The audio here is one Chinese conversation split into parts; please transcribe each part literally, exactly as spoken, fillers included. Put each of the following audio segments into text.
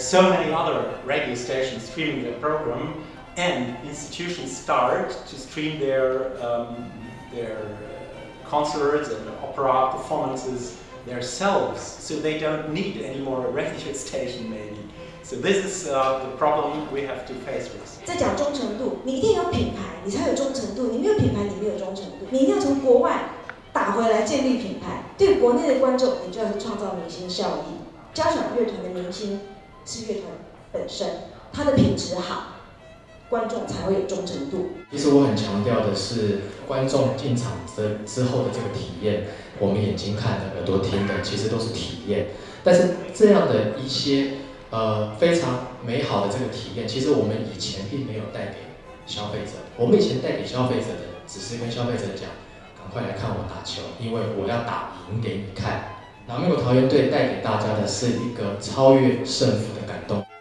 so many other radio stations streaming their program, and institutions start to stream their um, their concerts and opera performances themselves, so they don't need any more a radio station maybe. So this is uh, the problem we have to face with. 在讲忠诚度，你一定有品牌，你才有忠诚度。你没有品牌，你没有忠诚度。你一定要从国外打回来建立品牌。对国内的观众，你就要创造明星效益。交响乐团的明星是乐团本身，它的品质好，观众才会有忠诚度。 其实我很强调的是，观众进场之之后的这个体验，我们眼睛看的、耳朵听的，其实都是体验。但是这样的一些呃非常美好的这个体验，其实我们以前并没有带给消费者。我们以前带给消费者的，只是跟消费者讲，赶快来看我打球，因为我要打赢给你看。然后美国桃园队带给大家的是一个超越胜负的感动。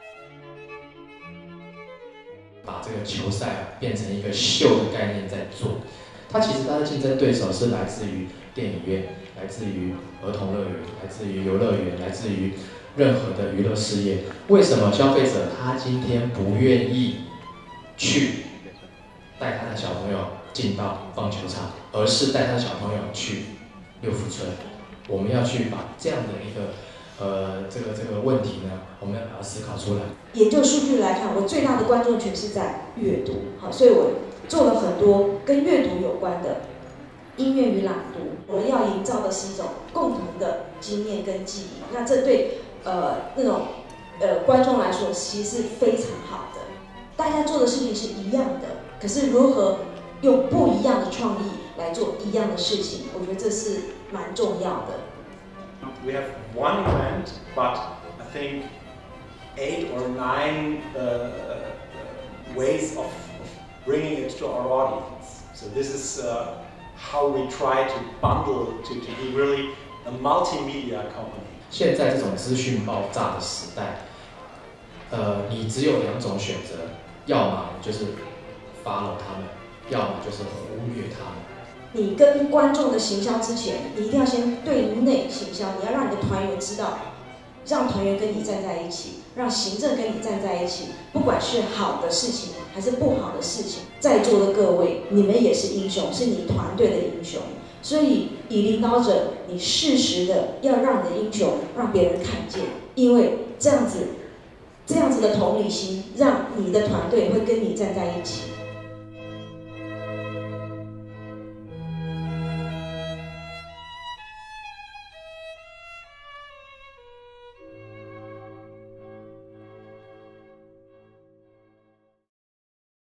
把这个球赛啊变成一个秀的概念在做，它其实它的竞争对手是来自于电影院，来自于儿童乐园，来自于游乐园，来自于任何的娱乐事业。为什么消费者他今天不愿意去带他的小朋友进到棒球场，而是带他的小朋友去六福村？我们要去把这样的一个呃，这个这个问题呢，我们要把它思考出来。 研究数据来看，我最大的观众群是在阅读，好，所以我做了很多跟阅读有关的音乐与朗读。我们要营造的是一种共同的经验跟记忆，那这对呃那种呃观众来说，其实是非常好的。大家做的事情是一样的，可是如何用不一样的创意来做一样的事情，我觉得这是蛮重要的。 We have one event, but I think eight or nine uh, ways of, of bringing it to our audience. So this is uh, how we try to bundle to, to be really a multimedia company. 现在这种资讯爆炸的时代，呃，你只有两种选择，要么就是 follow 他们，要么就是忽略他们。 你跟观众的行销之前，你一定要先对内行销，你要让你的团员知道，让团员跟你站在一起，让行政跟你站在一起，不管是好的事情还是不好的事情，在座的各位，你们也是英雄，是你团队的英雄。所以，以领导者，你适时的要让你的英雄让别人看见，因为这样子，这样子的同理心，让你的团队会跟你站在一起。